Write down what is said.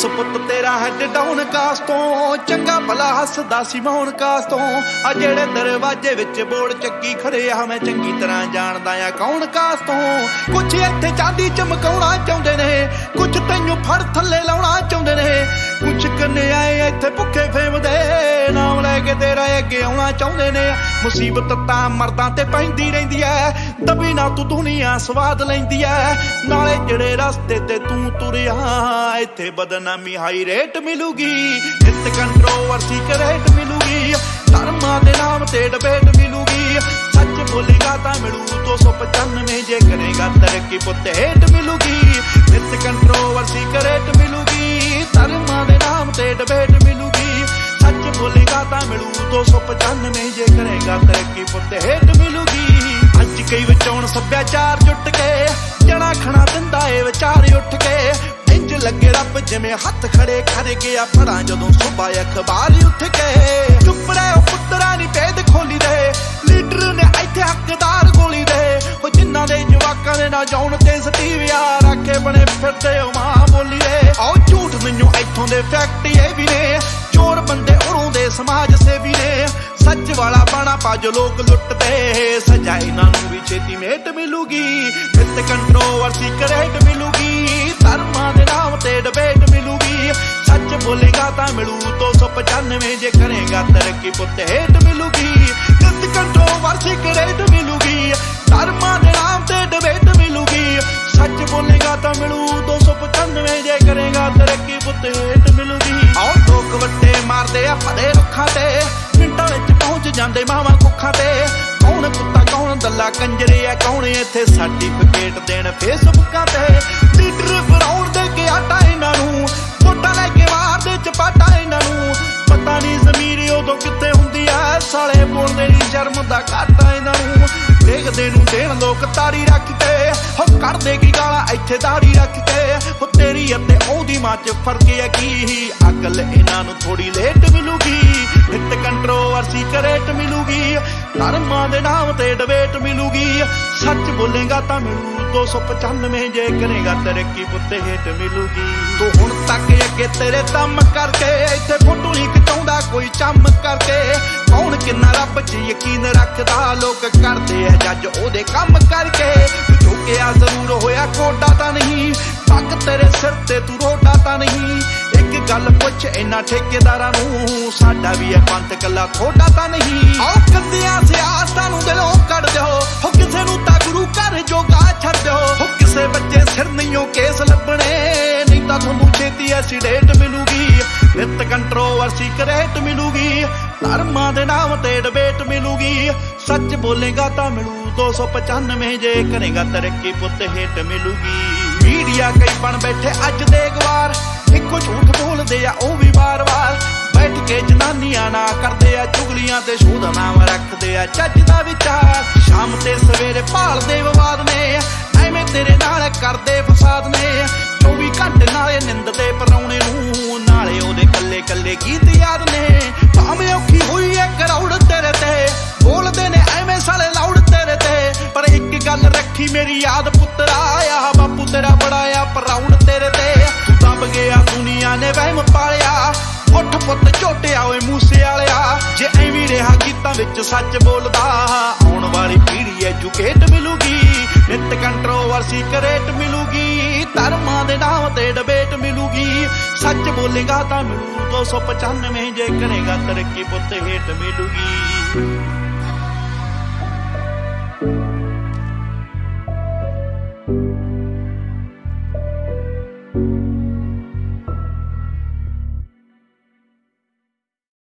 पुत तेरा had down कास तो चंगा भला हसदा सी मौन कास तो आ जेड़े दरवाजे विच बोर्ड चक्की खड़े आ मैं चंगी तरह जानदा आ कौन कास तो कुछ इत्थे चांदी चमकाउणा चाहुंदे ने कुछ तैनूं फड़ थल्ले लाउणा चाहुंदे ने कुछ कन्याए इत्थे भुखे फेमदे नाम लैके तेरा अगे आउणा चाहुंदे ने मुसीबत तां मर्दां ते पैंदी रहिंदी ऐ दबी ना तू दुनिया स्वाद लैंदी ऐ नाले जेड़े रस्ते ते तू तुरिया इत्थे बदनामी हाई रेट मिलूगी इस कंट्रोवर्सी करेट मिलूगी धर्मां दे नाम ते डिबेट मिलूगी सच बोलेगा तां मिलू 295 जे करेगा तरक्की पुत हेट मिलूगी इस कंट्रोवर्सी करेट मिलूगी धर्मां दे नाम ते डिबेट मिलूगी सच बोलेगा तां मिलू 295 जे करेगा तरक्की पुत हेट मिलूगी अज कई विचौण सभ्याचार जुट के जड़ा खड़ा दिंदा ए विचार उठ के इंज लगे रब जिवें हथ खड़े कर गया पढ़ा जदों सुबह अखबार उठ के चुप रहे पुत्तरा नी भेद खोली दे लीडर ने इत्थे हकदार गोली दे ओ जिन्हां दे जवाकां दे ना जाउण ते सटीविया रखे बने फिरदे ओ मां बोली दे आओ झूठ नहियों इत्थों दे फैक्ट ये भी ने चोर बंदे उरों दे समाज सेवी ने सच वाला बाणा पाज लोग लुटते सजा इन्हां नूं भी छेती मेट मिलूगी विद कंट्रोवर्सी करेट मिलूगी धर्मां दे नाम ते डिबेट मिलूगी सच बोलेगा तां मिलू 295 जे करेगा तरक्की पुत हेट मिलूगी विद कंट्रोवर्सी करेट मिलूगी धर्मां दे नाम ते डिबेट मिलूगी सच बोलेगा तां मिलू 295 जे करेगा तरक्की पुत हेट मिलूगी आओ लोग वट्टे मारदे आ फड़े रुखां ते मिंटां विच पहुंच जांदे मावां कुखां ते कौन कुत्ता कौन दल्ला कंजरे आ कौन इत्थे सर्टिफिकेट देण फेसबुकां ते लीडर फराउण दे के आटा इन्हां नूं वोटां लैके मारदे चपाटा इन्हां नूं पता नहीं ज़मीर उदों कित्थे हुंदी ऐ साले बोलदे नी शर्म दा घाटा इन्हां नूं देखदे नूं देण लोक तारी रख के हो करदे की गालां इत्थे दाड़ी रख के हो तेरी अते ओदी मां च फर्क है की अकल इन्हां नूं थोड़ी लेट मिलूगी हित कंट्रोवर्सी करेट मिलूगी धर्मां दे नाम ते डिबेट मिलूगी सच बोलेगा तां मिलू 295 जे करेगा तरक्की पुत हेट मिलूगी तू हुण तक अगे तेरे दम करके इत्थे फोटो ही खिचाउंदा कोई चम करके कौन किन्ना रब च यकीन रखदा लोग करदे आ जज ओदे कम करके झुकिया जरूर होया कोडा तां नहीं पग तेरे सिर ते तू रोडा तां नहीं एक गल पुछ इन्हां ठेकेदारां नूं साडा भी है पंथ कल्ला थोड़ा तां नहीं आओ कंदियां सियासतां नूं दिलों कढ दिओ हो किसे नूं तां गुरु घर जोगा छड्ड दिओ हो किसे बच्चे सिर नहियों केस लभणे नहीं तां तुहानूं छेती ऐसी डेट मिलूगी विद कंट्रोवर्सी करेट मिलूगी धर्मां दे नाम ते डिबेट मिलूगी सच बोलेगा तां मिलू 295 जे करेगा तरक्की पुत हेट मिलूगी मीडिया कई बन बैठे अज दे गवार इको झूठ बोलदे आ ओ भी बार बार बैठ के जनानियां ना करदे आ चुगलियां ते शोध नाम रखदे आ चज दा विचार शाम ते सवेरे भालदे विवाद ने एवें तेरे नाल करदे फसाद ने 24 घंटे नाले निंददे परौणे नूं नाले ओदे कल्ले कल्ले गीत याद ने भावें औखी होई ऐ करौड़ तेरे ते बोलदे ने एवें साले लाउड तेरे ते पर एक गल रखी मेरी याद पुत्तरा आ बापू तेरा बड़ा आ प्राउड तेरे ते तू दब गया दुनिया ने वहम पालिया उठ पुत झोटिया ओए मूसे वालिया जे एवें रहा गीतां विच सच बोलदा आउण वाली पीढ़ी एजुकेट मिलूगी नित कंट्रोवर्सी करेट मिलूगी धर्मां दे नाम ते डिबेट मिलूगी सच बोलेगा तां मिलू 295 जे करेगा तरक्की पुत हेट मिलूगी।